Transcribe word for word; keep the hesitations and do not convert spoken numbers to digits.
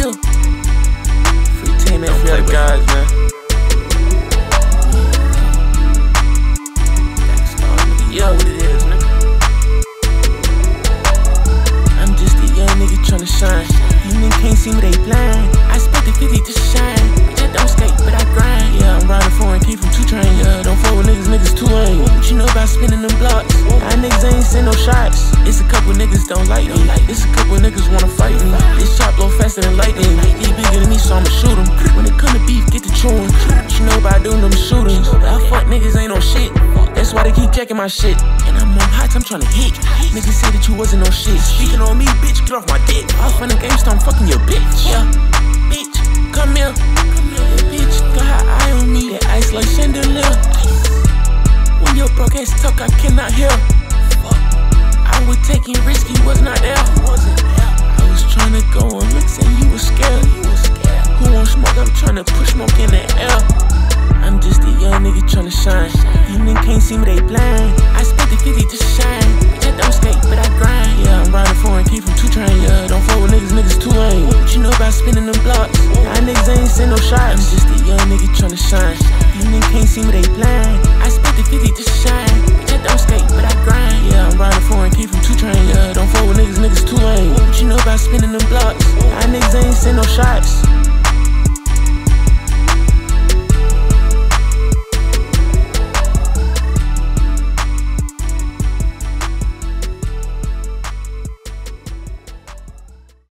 Yeah. Free team and free guys, man. Yeah, what it is, nigga. I'm just a young nigga tryna shine. You niggas can't see me, they blind. I spent the fifty just to shine. Bitch, I don't skate, but I grind. Yeah, I'm riding foreign, keep from two train. Yeah, don't fuck with niggas, niggas too lame. What you know about spinning them blocks? I niggas ain't send no shots. It's a couple niggas don't like me. It's a couple niggas wanna fight me. This chop blow faster than lightning. He bigger than me, so I'ma shoot him. When it come to beef, get the chewing. What you know about doing them shootings? I fuck niggas ain't no shit. That's why they keep checking my shit. And I'm on hot, I'm tryna hit. Niggas say that you wasn't no shit. Speaking on me, bitch, get off my dick. Off on the game, start fucking your bitch. Yeah, bitch, come here. That bitch got her eye on me. That ice like chandelier. When your broke ass talk, I cannot hear. I was taking risks, he was not there. I was tryna go on mix and you was scared. Who won't smoke? I'm tryna push smoke in the air. I'm just a young nigga tryna shine. You niggas can't see me, they blind. I spent the fifty just to shine. Bitch, I don't skate, but I grind. Yeah, I'm riding foreign, keep from two train. Yeah, don't fuck with niggas, niggas too lame. What you know about spinning them blocks? Nah, niggas ain't send no shots. I'm just a young nigga tryna shine. You niggas can't see me, they blind. I spent the fifty just to shine. Bitch, I don't skate, but I grind. Yeah, I'm riding foreign, keep from two train. Yeah, don't fuck with niggas, niggas too lame. What you know about spinning them blocks? Nah, niggas ain't send no shots.